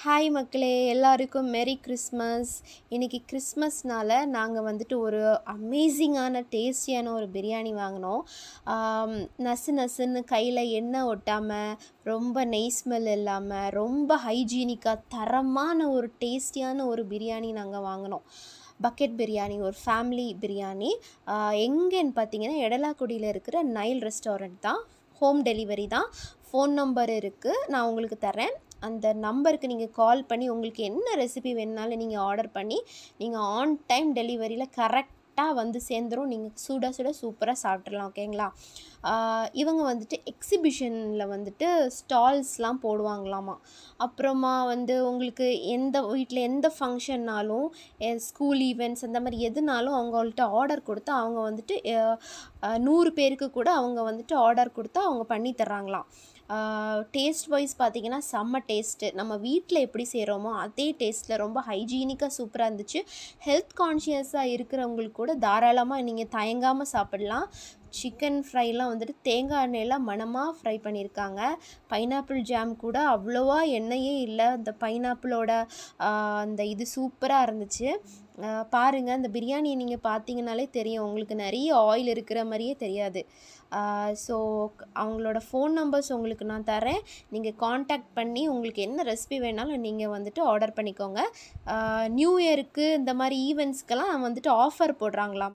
Hi மக்களே, எல்லாருக்கும் மெரி கிறிஸ்மஸ். இன்றைக்கி கிறிஸ்மஸ்னால் நாங்கள் வந்துட்டு ஒரு அமேசிங்கான டேஸ்டியான ஒரு பிரியாணி வாங்கினோம். நசு நசுன்னு கையில் எண்ணெய் ஒட்டாமல், ரொம்ப நெய் ஸ்மெல் இல்லாமல், ரொம்ப ஹைஜீனிக்காக தரமான ஒரு டேஸ்டியான ஒரு பிரியாணி நாங்கள் வாங்கினோம். பக்கெட் பிரியாணி, ஒரு ஃபேமிலி பிரியாணி. எங்கேன்னு பார்த்தீங்கன்னா எடலாக்குடியில் இருக்கிற நைல் ரெஸ்டாரண்ட் தான். ஹோம் டெலிவரி தான். ஃபோன் நம்பர் இருக்குது, நான் உங்களுக்கு தரேன். அந்த நம்பருக்கு நீங்கள் கால் பண்ணி உங்களுக்கு என்ன ரெசிபி வேணுனாலும் நீங்கள் ஆர்டர் பண்ணி நீங்கள் ஆன் டைம் டெலிவரியில் கரெக்டாக வந்து சேர்ந்துடும். நீங்கள் சுட சுட சூப்பராக சாப்பிட்றலாம். ஓகேங்களா? இவங்க வந்துட்டு எக்ஸிபிஷனில் வந்துட்டு ஸ்டால்ஸ்லாம் போடுவாங்களாமா. அப்புறமா வந்து உங்களுக்கு எந்த வீட்டில் எந்த ஃபங்க்ஷன்னாலும், ஸ்கூல் ஈவெண்ட்ஸ் அந்த மாதிரி எதுனாலும் அவங்கள்ட்ட ஆர்டர் கொடுத்தா அவங்க வந்துட்டு 100 பேருக்கு கூட அவங்க வந்துட்டு ஆர்டர் கொடுத்தா அவங்க பண்ணி தர்றாங்களாம். டேஸ்ட் வைஸ் பார்த்திங்கன்னா செம்ம டேஸ்ட்டு. நம்ம வீட்டில் எப்படி செய்கிறோமோ அதே டேஸ்ட்டில் ரொம்ப ஹைஜீனிக்காக சூப்பராக இருந்துச்சு. ஹெல்த் கான்ஷியஸாக இருக்கிறவங்களுக்கு கூட தாராளமாக நீங்கள் தயங்காமல் சாப்பிடலாம். சிக்கன் ஃப்ரைலாம் வந்துட்டு தேங்காய் எண்ணெயில் மணமாக ஃப்ரை பண்ணியிருக்காங்க. பைனாப்பிள் ஜாம் கூட அவ்வளோவா எண்ணெயே இல்லை. அந்த பைனாப்பிளோட அந்த இது சூப்பராக இருந்துச்சு. பாருங்கள், அந்த பிரியாணியை நீங்கள் பார்த்தீங்கனாலே தெரியும், உங்களுக்கு நிறைய ஆயில் இருக்கிற மாதிரியே தெரியாது. ஸோ அவங்களோட ஃபோன் நம்பர்ஸ் உங்களுக்கு நான் தரேன். நீங்கள் காண்டாக்ட் பண்ணி உங்களுக்கு என்ன ரெசிபி வேணாலும் நீங்கள் வந்துட்டு ஆர்டர் பண்ணிக்கோங்க. நியூ இயருக்கு இந்த மாதிரி ஈவெண்ட்ஸ்க்கெல்லாம் வந்துட்டு ஆஃபர் போடுறாங்களாம்.